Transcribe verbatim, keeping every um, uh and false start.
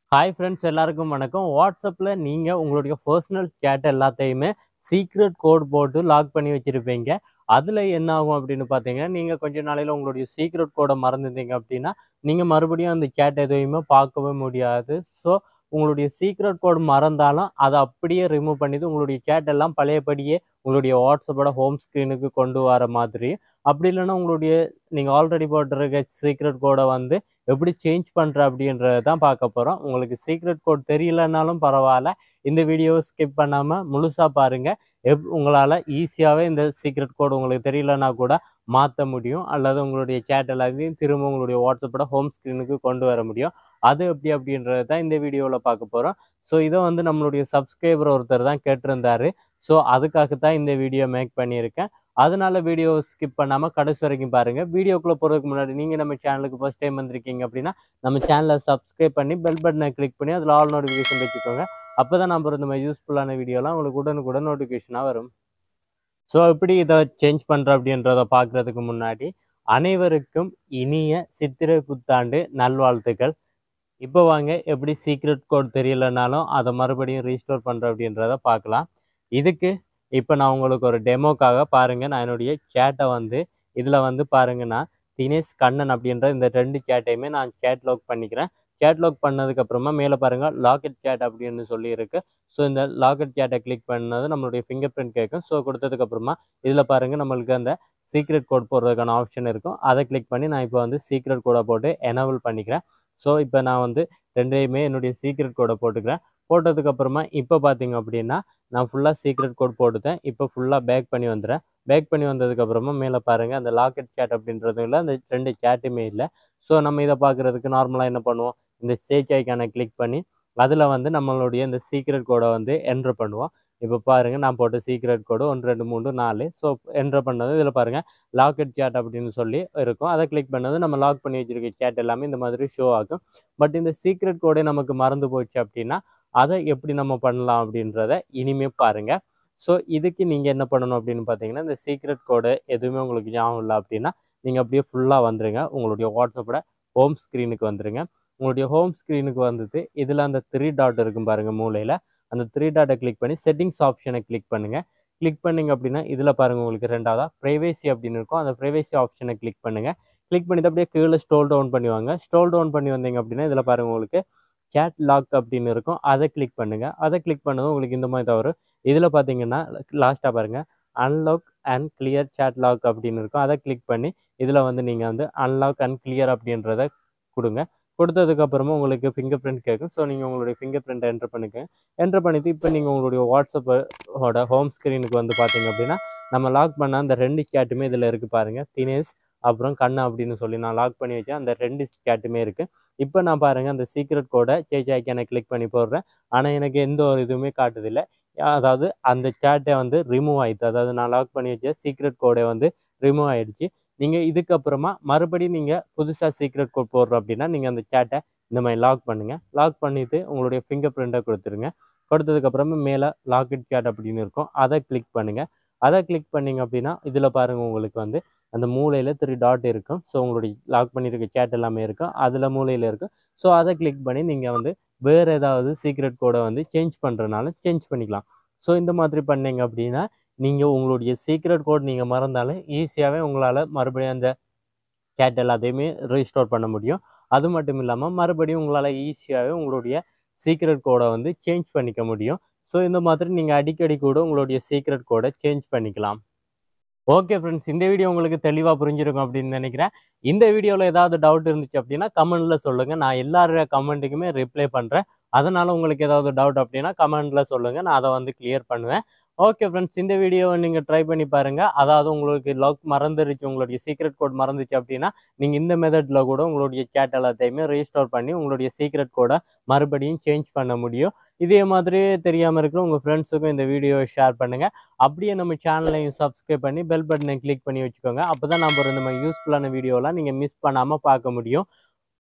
Hi friends எல்லாருக்கும் வணக்கம். வாட்ஸ்அப்பில் நீங்கள் உங்களுடைய பர்சனல் சேட் எல்லாத்தையுமே சீக்ரெட் கோட் போட்டு லாக் பண்ணி வச்சுருப்பீங்க. அதில் என்ன ஆகும் அப்படின்னு பார்த்தீங்கன்னா, நீங்கள் கொஞ்ச நாளையில் உங்களுடைய சீக்ரெட் கோடை மறந்துருந்தீங்க அப்படின்னா, நீங்கள் மறுபடியும் அந்த சேட் எதையுமே பார்க்கவே முடியாது. ஸோ உங்களுடைய சீக்ரெட் கோட் மறந்தாலும் அதை அப்படியே ரிமூவ் பண்ணிட்டு உங்களுடைய சேட் எல்லாம் பழையபடியே உங்களுடைய வாட்ஸ்அப்போட ஹோம் ஸ்க்ரீனுக்கு கொண்டு வர மாதிரி, அப்படி இல்லைன்னா உங்களுடைய நீங்கள் ஆல்ரெடி போட்டிருக்க சீக்ரெட் கோடை வந்து எப்படி சேஞ்ச் பண்ணுற அப்படின்றத தான் பார்க்க போகிறோம். உங்களுக்கு சீக்ரெட் கோட் தெரியலனாலும் பரவாயில்ல, இந்த வீடியோவை ஸ்கிப் பண்ணாமல் முழுசாக பாருங்கள். எப் உங்களால் ஈஸியாகவே இந்த சீக்ரெட் கோட் உங்களுக்கு தெரியலனா கூட மாற்ற முடியும், அல்லது உங்களுடைய சேட் எல்லாத்தையும் திரும்ப உங்களுடைய வாட்ஸ்அப்போட ஹோம் ஸ்க்ரீனுக்கு கொண்டு வர முடியும். அது எப்படி அப்படின்றது தான் இந்த வீடியோவில் பார்க்க போகிறோம். ஸோ இதை வந்து நம்மளுடைய சப்ஸ்கிரைபர் ஒருத்தர் தான் கேட்டிருந்தாரு. ஸோ அதுக்காக தான் இந்த வீடியோ மேக் பண்ணியிருக்கேன். அதனால வீடியோ ஸ்கிப் பண்ணாமல் கடைசி வரைக்கும் பாருங்கள். வீடியோக்குள்ளே போகிறதுக்கு முன்னாடி நீங்கள் நம்ம சேனலுக்கு ஃபர்ஸ்ட் டைம் வந்திருக்கீங்க அப்படின்னா நம்ம சேனலை சப்ஸ்கிரைப் பண்ணி பெல் பட்டனை கிளிக் பண்ணி அதில் ஆல் நோட்டிஃபிகேஷன் வச்சுக்கோங்க. அப்போ தான் நம்ம இந்த மாதிரி யூஸ்ஃபுல்லான வீடியோலாம் உங்களுக்கு உடனுக்குடன் நோட்டிஃபிகேஷனாக வரும். ஸோ எப்படி இதை சேஞ்ச் பண்ணுற அப்படின்றத பார்க்குறதுக்கு முன்னாடி அனைவருக்கும் இனிய சித்திரை புத்தாண்டு நல்வாழ்த்துக்கள். இப்போ வாங்க எப்படி சீக்ரெட் கோட் தெரியலனாலும் அதை மறுபடியும் ரீஸ்டோர் பண்ணுற அப்படின்றத பார்க்கலாம். இதுக்கு இப்போ நான் உங்களுக்கு ஒரு டெமோக்காக பாருங்கள், நான் என்னுடைய சேட்டை வந்து இதில் வந்து பாருங்கன்னா தினேஷ் கண்ணன் அப்படின்ற இந்த ரெண்டு சேட்டையுமே நான் சேட் லாக் பண்ணிக்கிறேன். சேட் லாக் பண்ணதுக்கப்புறமா மேலே பாருங்கள் லாக்கெட் சேட் அப்படின்னு சொல்லி இருக்குது. ஸோ இந்த லாக்கெட் சேட்டை கிளிக் பண்ணது நம்மளுடைய ஃபிங்கர் பிரிண்ட் கேட்கும். ஸோ கொடுத்ததுக்கப்புறமா இதில் பாருங்கள் நம்மளுக்கு அந்த சீக்ரெட் கோட் போடுறதுக்கான ஆப்ஷன் இருக்கும். அதை கிளிக் பண்ணி நான் இப்போ வந்து சீக்ரெட் கோடை போட்டு எனேபிள் பண்ணிக்கிறேன். ஸோ இப்போ நான் வந்து ரெண்டையுமே என்னுடைய சீக்ரெட் கோடை போட்டுக்கிறேன். போட்டதுக்கப்புறமா இப்போ பார்த்தீங்க அப்படின்னா நான் ஃபுல்லாக சீக்ரெட் கோட் போட்டுட்டேன். இப்போ ஃபுல்லாக பேக் பண்ணி வந்துடுறேன். பேக் பண்ணி வந்ததுக்கப்புறமா மேலே பாருங்கள் அந்த லாக்கெட் சேட் அப்படின்றதும் இல்லை, அந்த ரெண்டு சேட்டுமே இல்லை. ஸோ நம்ம இதை பார்க்குறதுக்கு நார்மலாக என்ன பண்ணுவோம், இந்த சேச் ஐக்கானை கிளிக் பண்ணி அதில் வந்து நம்மளுடைய இந்த சீக்ரெட் கோடை வந்து என்ட்ரு பண்ணுவோம். இப்போ பாருங்கள் நான் போட்ட சீக்ரெட் கோடு ஒன்று ரெண்டு மூணு நாலு. ஸோ என்ட்ரு பண்ணது இதில் பாருங்கள் லாக்கெட் சேட் அப்படின்னு சொல்லி இருக்கும். அதை கிளிக் பண்ணது நம்ம லாக் பண்ணி வச்சுருக்க சேட் எல்லாமே இந்த மாதிரி ஷோ ஆகும். பட் இந்த சீக்ரெட் கோடே நமக்கு மறந்து போச்சு அப்படின்னா அதை எப்படி நம்ம பண்ணலாம் அப்படின்றத இனிமேல் பாருங்கள். ஸோ இதுக்கு நீங்கள் என்ன பண்ணணும் அப்படின்னு பார்த்தீங்கன்னா, இந்த சீக்ரெட் கோடு எதுவுமே உங்களுக்கு ஞாபகம் இல்லை அப்படின்னா நீங்கள் அப்படியே ஃபுல்லாக வந்துடுங்க. உங்களுடைய வாட்ஸ்அப்போட ஹோம் ஸ்க்ரீனுக்கு வந்துடுங்க. உங்களுடைய ஹோம் ஸ்க்ரீனுக்கு வந்துட்டு இதில் அந்த த்ரீ டாட் இருக்கும் பாருங்கள் மூலையில், அந்த த்ரீ டாட்டை கிளிக் பண்ணி செட்டிங்ஸ் ஆப்ஷனை கிளிக் பண்ணுங்கள். கிளிக் பண்ணிங்க அப்படின்னா இதில் பாருங்கள் உங்களுக்கு ரெண்டாவதாக ப்ரைவேசி அப்படின்னு இருக்கும். அந்த ப்ரைவேசி ஆப்ஷனை கிளிக் பண்ணுங்கள். கிளிக் பண்ணிட்டு அப்படியே கீழே ஸ்டோல் டவுன் பண்ணுவாங்க. ஸ்டோல் டவுன் பண்ணி வந்தீங்க அப்படின்னா இதில் பாருங்கள் உங்களுக்கு சேட் லாக் அப்படின்னு இருக்கும். அதை கிளிக் பண்ணுங்கள். அதை கிளிக் பண்ணதும் உங்களுக்கு இந்த மாதிரி தான் வரும். இதில் பார்த்தீங்கன்னா லாஸ்ட்டாக பாருங்கள் unlock and clear chat lock அப்படின்னு இருக்கும். அதை கிளிக் பண்ணி இதில் வந்து நீங்கள் வந்து அன்லாக் அண்ட் கிளியர் அப்படின்றத கொடுங்க. கொடுத்ததுக்கப்புறமா உங்களுக்கு ஃபிங்கர் பிரிண்ட் கேட்கும். ஸோ நீங்கள் உங்களுடைய ஃபிங்கர் பிரிண்ட்டை என்ட்ரு பண்ணிக்க என்ட்ரு பண்ணிவிட்டு இப்போ நீங்கள் உங்களுடைய வாட்ஸ்அப்போட ஹோம் ஸ்க்ரீனுக்கு வந்து பார்த்தீங்க அப்படின்னா நம்ம லாக் பண்ண அந்த ரெண்டு சேட்டுமே இதில் இருக்குது பாருங்கள், தினேஷ் அப்புறம் கண்ணா அப்படின்னு சொல்லி நான் லாக் பண்ணி வச்சேன். அந்த ரெண்டு சேட்டுமே இருக்குது. இப்போ நான் பாருங்கள் அந்த சீக்ரெட் கோடை சேச் ஐக்கானை கிளிக் பண்ணி போடுறேன். ஆனால் எனக்கு எந்த ஒரு இதுவுமே காட்டுதில்லை. அதாவது அந்த சேட்டை வந்து ரிமூவ் ஆகிடுது. அதாவது நான் லாக் பண்ணி வச்ச சீக்ரெட் கோடை வந்து ரிமூவ் ஆகிடுச்சு. நீங்கள் இதுக்கப்புறமா மறுபடியும் நீங்கள் புதுசாக சீக்ரெட் கோட் போடுறோம் அப்படின்னா நீங்கள் அந்த சேட்டை இந்த மாதிரி லாக் பண்ணுங்கள். லாக் பண்ணிவிட்டு உங்களுடைய ஃபிங்கர் பிரிண்ட்டை கொடுத்துருங்க. கொடுத்ததுக்கப்புறமா மேலே லாக்கெட் சேட் அப்படின்னு இருக்கும். அதை கிளிக் பண்ணுங்கள். அதை கிளிக் பண்ணிங்க அப்படின்னா இதில் பாருங்கள் உங்களுக்கு வந்து அந்த மூலையில் த்ரீ டாட் இருக்கும். ஸோ உங்களுடைய லாக் பண்ணியிருக்க சேட் எல்லாமே இருக்கும், அதில் மூலையில் இருக்கும். ஸோ அதை கிளிக் பண்ணி நீங்கள் வந்து வேறு ஏதாவது சீக்ரெட் கோடை வந்து சேஞ்ச் பண்ணுறதுனால சேஞ்ச் பண்ணிக்கலாம். ஸோ இந்த மாதிரி பண்ணிங்க அப்படின்னா நீங்கள் உங்களுடைய சீக்ரெட் கோட் நீங்கள் மறந்தாலும் ஈஸியாகவே உங்களால் மறுபடியும் அந்த சேட் எல்லாத்தையுமே ரீஸ்டோர் பண்ண முடியும். அது மட்டும் இல்லாமல் மறுபடியும் உங்களால் ஈஸியாகவே உங்களுடைய சீக்ரெட் கோடை வந்து சேஞ்ச் பண்ணிக்க முடியும். ஸோ இந்த மாதிரி நீங்கள் அடிக்கடி கூட உங்களுடைய சீக்ரெட் கோடை சேஞ்ச் பண்ணிக்கலாம். ஓகே ஃப்ரெண்ட்ஸ், இந்த வீடியோ உங்களுக்கு தெளிவாக புரிஞ்சிருக்கும் அப்படின்னு நினைக்கிறேன். இந்த வீடியோவில் ஏதாவது டவுட் இருந்துச்சு அப்படின்னா கமெண்டில் சொல்லுங்கள். நான் எல்லாரோட கமெண்ட்டுக்குமே ரிப்ளை பண்ணுறேன். அதனால் உங்களுக்கு ஏதாவது டவுட் அப்படின்னா கமெண்டில் சொல்லுங்கள், நான் அதை வந்து கிளியர் பண்ணுவேன். ஓகே ஃப்ரெண்ட்ஸ், இந்த வீடியோவை நீங்கள் ட்ரை பண்ணி பாருங்கள். அதாவது உங்களுக்கு லாக் மறந்துருச்சு, உங்களுடைய சீக்ரெட் கோட் மறந்துச்சு அப்படின்னா நீங்கள் இந்த மெத்தடில் கூட உங்களுடைய சேட் எல்லாத்தையுமே ரீஸ்டோர் பண்ணி உங்களுடைய சீக்ரெட் கோடை மறுபடியும் சேஞ்ச் பண்ண முடியும். இதே மாதிரி தெரியாமல் இருக்கிற உங்கள் ஃப்ரெண்ட்ஸுக்கும் இந்த வீடியோவை ஷேர் பண்ணுங்கள். அப்படியே நம்ம சேனலையும் சப்ஸ்கிரைப் பண்ணி பெல் பட்டனை கிளிக் பண்ணி வச்சுக்கோங்க. அப்போ தான் நம்ம இந்த மாதிரி யூஸ்ஃபுல்லான வீடியோலாம் நீங்கள் மிஸ் பண்ணாமல் பார்க்க முடியும்.